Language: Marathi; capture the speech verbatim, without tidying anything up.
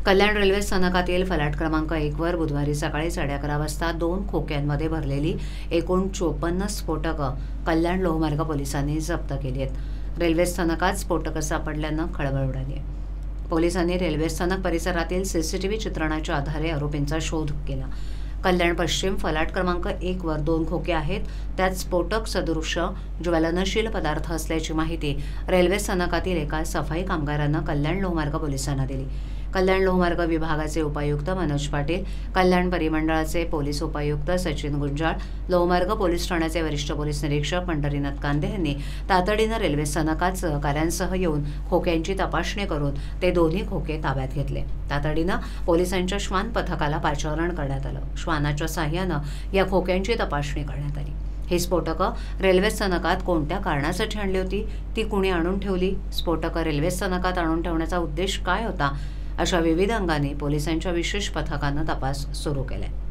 कल्याण रेल्वे स्थानकातील फलाट क्रमांक एक वर बुधवारी सकाळी साडे अकरा वाजता दोन खोक्यांमध्ये भरलेली एकूण चोपन्न स्फोटकं कल्याण लोहमार्ग पोलिसांनी जप्त केली आहेत। रेल्वे स्थानकात स्फोटकं सापडल्यानं खळबळ उडाली आहे। पोलिसांनी रेल्वे स्थानक परिसरातील सीसीटीव्ही चित्रणाच्या आधारे आरोपींचा शोध केला। कल्याण पश्चिम फलाट क्रमांक एक वर दोन खोके आहेत, त्यात स्फोटक सदृश ज्वलनशील पदार्थ असल्याची माहिती रेल्वे स्थानकातील एका सफाई कामगारांना कल्याण लोहमार्ग पोलिसांना दिली। कल्याण लोहमार्ग विभागाचे उपायुक्त मनोज पाटील, कल्याण परिमंडळाचे पोलीस उपायुक्त सचिन गुंजाळ, लोहमार्ग पोलीस ठाण्याचे वरिष्ठ पोलीस निरीक्षक पंढरीनाथ कांदे यांनी तातडीनं रेल्वे स्थानकात सहकाऱ्यांसह येऊन खोक्यांची तपासणी करून ते दोन्ही खोके ताब्यात घेतले। तातडीनं पोलिसांच्या श्वान पथकाला पाचारण करण्यात आलं। श्वानाच्या साहाय्यानं या खोक्यांची तपासणी करण्यात आली। ही स्फोटकं रेल्वे स्थानकात कोणत्या कारणासाठी आणली होती, ती कुणी आणून ठेवली, स्फोटकं रेल्वे स्थानकात आणून ठेवण्याचा उद्देश काय होता, अशा विविध अंगाने पोलिसांच्या विशेष पथकानं तपास सुरू केलाय।